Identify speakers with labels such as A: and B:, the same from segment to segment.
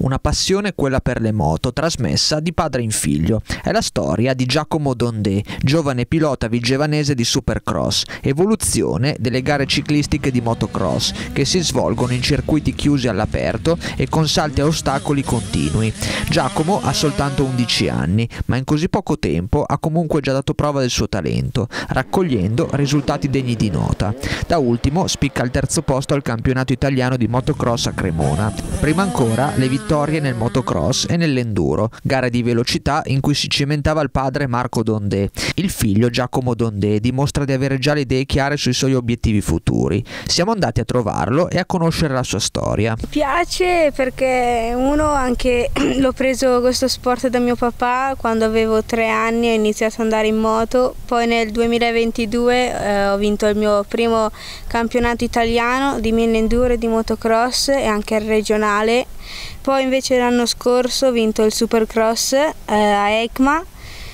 A: Una passione quella per le moto, trasmessa di padre in figlio. È la storia di Giacomo Dondé, giovane pilota vigevanese di Supercross, evoluzione delle gare ciclistiche di motocross, che si svolgono in circuiti chiusi all'aperto e con salti a ostacoli continui. Giacomo ha soltanto 11 anni, ma in così poco tempo ha comunque già dato prova del suo talento, raccogliendo risultati degni di nota. Da ultimo spicca il terzo posto al campionato italiano di motocross a Cremona. Prima ancora le vittorie nel motocross e nell'enduro, gare di velocità in cui si cimentava il padre Marco Dondé. Il figlio Giacomo Dondé dimostra di avere già le idee chiare sui suoi obiettivi futuri. Siamo andati a trovarlo e a conoscere la sua storia.
B: Mi piace perché anche l'ho preso questo sport da mio papà quando avevo 3 anni, ho iniziato ad andare in moto, poi nel 2022 ho vinto il mio primo campionato italiano di mini enduro e di motocross e anche il regionale. Poi invece l'anno scorso ho vinto il Supercross a EICMA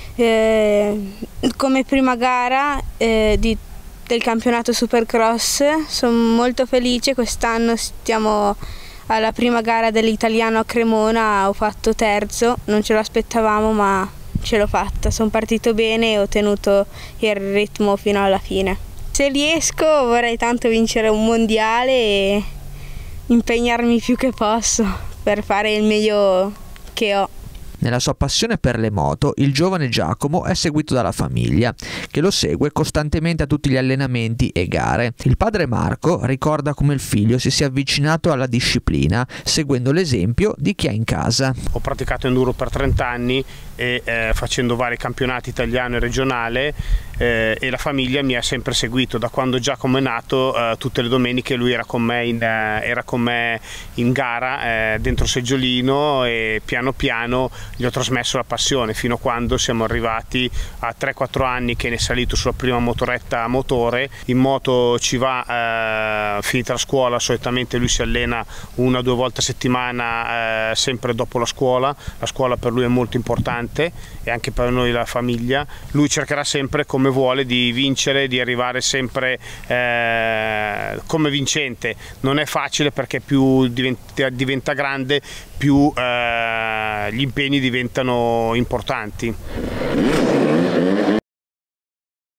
B: come prima gara del campionato Supercross. Sono molto felice, quest'anno stiamo alla prima gara dell'italiano a Cremona, ho fatto terzo, non ce lo aspettavamo ma ce l'ho fatta, sono partito bene e ho tenuto il ritmo fino alla fine. Se riesco vorrei tanto vincere un mondiale e impegnarmi più che posso per fare il meglio che ho.
A: Nella sua passione per le moto, il giovane Giacomo è seguito dalla famiglia, che lo segue costantemente a tutti gli allenamenti e gare. Il padre Marco ricorda come il figlio si sia avvicinato alla disciplina, seguendo l'esempio di chi ha in casa.
C: Ho praticato enduro per 30 anni e facendo vari campionati italiano e regionale e la famiglia mi ha sempre seguito. Da quando Giacomo è nato, tutte le domeniche lui era con me in gara dentro seggiolino e piano piano gli ho trasmesso la passione fino a quando siamo arrivati a 3-4 anni che ne è salito sulla prima motoretta a motore. In moto ci va finita la scuola, solitamente lui si allena 1 o 2 volte a settimana sempre dopo la scuola per lui è molto importante e anche per noi la famiglia. Lui cercherà sempre come vuole di vincere, di arrivare sempre come vincente. Non è facile perché più diventa grande più gli impegni diventano importanti.